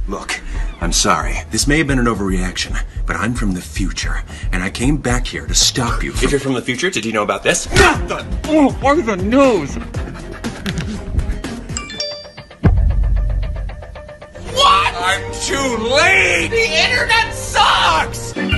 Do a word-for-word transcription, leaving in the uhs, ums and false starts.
Look, I'm sorry. This may have been an overreaction, but I'm from the future, and I came back here to stop you from... If you're from the future, did you know about this? Not the... Oh, why the nose? What? I'm too late! The internet sucks!